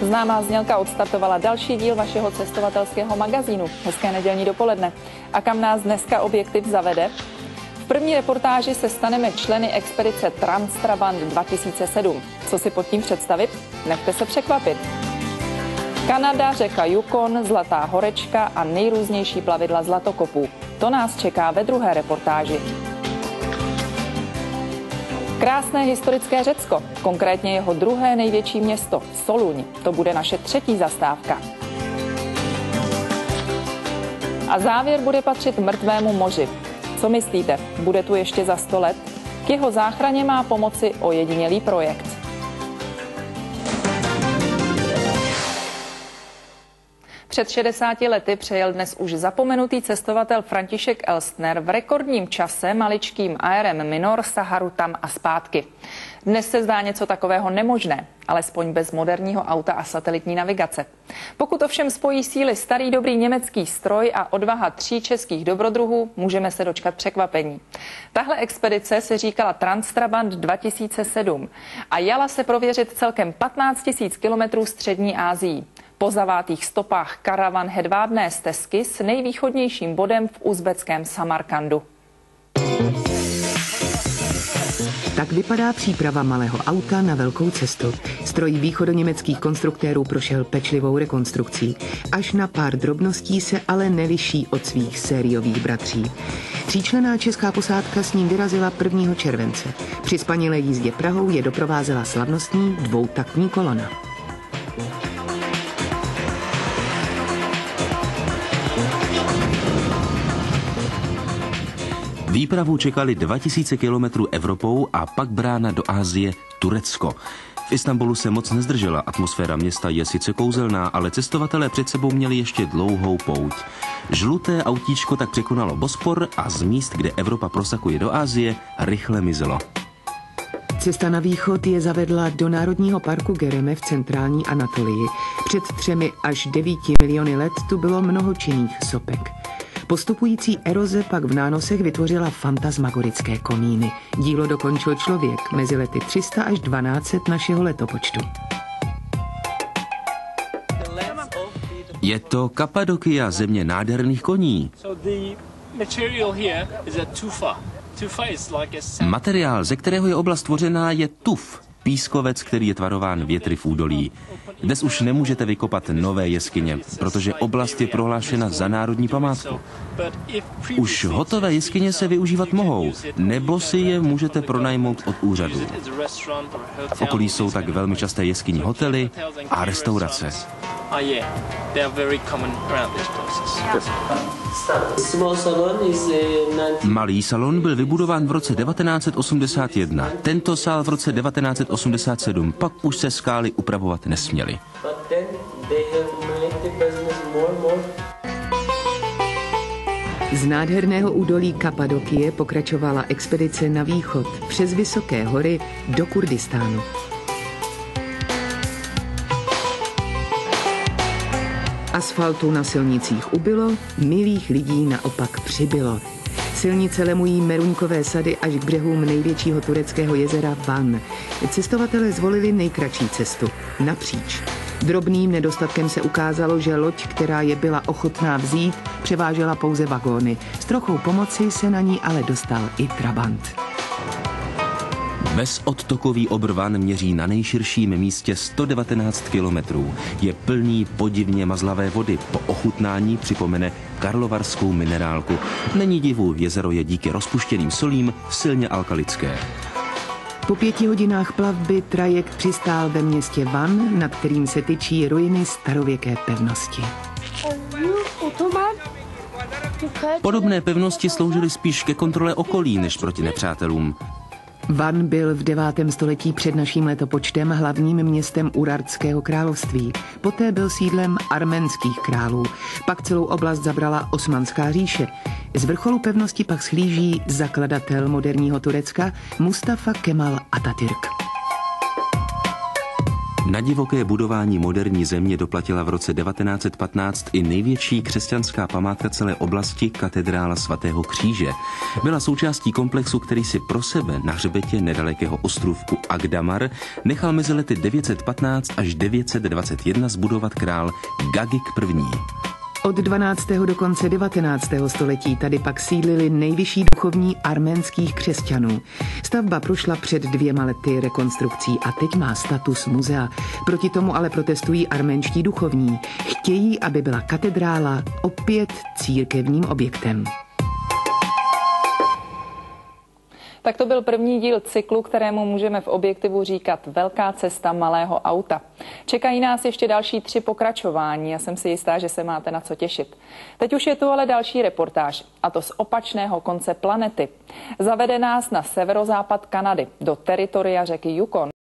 Známá znělka odstartovala další díl vašeho cestovatelského magazínu. Hezké nedělní dopoledne. A kam nás dneska objektiv zavede? V první reportáži se staneme členy expedice Trans-Trabant 2007. Co si pod tím představit? Nechte se překvapit. Kanada, řeka Yukon, Zlatá horečka a nejrůznější plavidla zlatokopů. To nás čeká ve druhé reportáži. Krásné historické Řecko, konkrétně jeho druhé největší město, Soluň. To bude naše třetí zastávka. A závěr bude patřit mrtvému moři. Co myslíte, bude tu ještě za 100 let? K jeho záchraně má pomoci ojedinělý projekt. Před 60 lety přejel dnes už zapomenutý cestovatel František Elstner v rekordním čase maličkým aerem Minor Saharu tam a zpátky. Dnes se zdá něco takového nemožné, alespoň bez moderního auta a satelitní navigace. Pokud ovšem spojí síly starý dobrý německý stroj a odvaha 3 českých dobrodruhů, můžeme se dočkat překvapení. Tahle expedice se říkala Trans-Trabant 2007 a jala se prověřit celkem 15 000 kilometrů střední Asií. Po zavátých stopách karavan hedvábné stezky s nejvýchodnějším bodem v uzbeckém Samarkandu. Tak vypadá příprava malého auta na velkou cestu. Stroj východoněmeckých konstruktérů prošel pečlivou rekonstrukcí. Až na pár drobností se ale neliší od svých sériových bratří. 3členná česká posádka s ním vyrazila 1. července. Při spanilé jízdě Prahou je doprovázela slavnostní dvoutaktní kolona. Výpravu čekali 2000 kilometrů Evropou a pak brána do Asie Turecko. V Istanbulu se moc nezdržela, atmosféra města je sice kouzelná, ale cestovatelé před sebou měli ještě dlouhou pouť. Žluté autíčko tak překonalo Bospor a z míst, kde Evropa prosakuje do Asie, rychle mizelo. Cesta na východ je zavedla do Národního parku Gereme v centrální Anatolii. Před 3 až 9 miliony let tu bylo mnoho činných sopek. Postupující eroze pak v nánosech vytvořila fantasmagorické komíny. Dílo dokončil člověk mezi lety 300 až 1200 našeho letopočtu. Je to Kapadokia, země nádherných koní. Materiál, ze kterého je oblast tvořená, je tuf, pískovec, který je tvarován větry v údolí. Dnes už nemůžete vykopat nové jeskyně, protože oblast je prohlášena za národní památku. Už hotové jeskyně se využívat mohou, nebo si je můžete pronajmout od úřadu. V okolí jsou tak velmi časté jeskyní hotely a restaurace. Malý salon byl vybudován v roce 1981, tento sál v roce 1987, pak už se skály upravovat nesměly. Z nádherného údolí Kapadokie pokračovala expedice na východ přes vysoké hory do Kurdistánu. Asfaltu na silnicích ubylo, milých lidí naopak přibylo. Silnice lemují meruňkové sady až k břehům největšího tureckého jezera Van. Cestovatelé zvolili nejkratší cestu, napříč. Drobným nedostatkem se ukázalo, že loď, která je byla ochotná vzít, převážela pouze vagóny. S trochou pomoci se na ní ale dostal i Trabant. Bezodtokový Obrvan měří na nejširším místě 119 kilometrů. Je plný podivně mazlavé vody. Po ochutnání připomene karlovarskou minerálku. Není divu, jezero je díky rozpuštěným solím silně alkalické. Po 5 hodinách plavby trajekt přistál ve městě Van, nad kterým se tyčí ruiny starověké pevnosti. Podobné pevnosti sloužily spíš ke kontrole okolí než proti nepřátelům. Van byl v 9. století před naším letopočtem hlavním městem Urartského království. Poté byl sídlem arménských králů. Pak celou oblast zabrala Osmanská říše. Z vrcholu pevnosti pak shlíží zakladatel moderního Turecka Mustafa Kemal Atatürk. Na divoké budování moderní země doplatila v roce 1915 i největší křesťanská památka celé oblasti, katedrála svatého Kříže. Byla součástí komplexu, který si pro sebe na hřbetě nedalekého ostrůvku Agdamar nechal mezi lety 915 až 921 zbudovat král Gagik I. Od 12. do konce 19. století tady pak sídlili nejvyšší duchovní arménských křesťanů. Stavba prošla před 2 lety rekonstrukcí a teď má status muzea. Proti tomu ale protestují arménští duchovní. Chtějí, aby byla katedrála opět církevním objektem. Tak to byl první díl cyklu, kterému můžeme v Objektivu říkat Velká cesta malého auta. Čekají nás ještě další 3 pokračování a jsem si jistá, že se máte na co těšit. Teď už je tu ale další reportáž, a to z opačného konce planety. Zavede nás na severozápad Kanady, do teritoria řeky Yukon.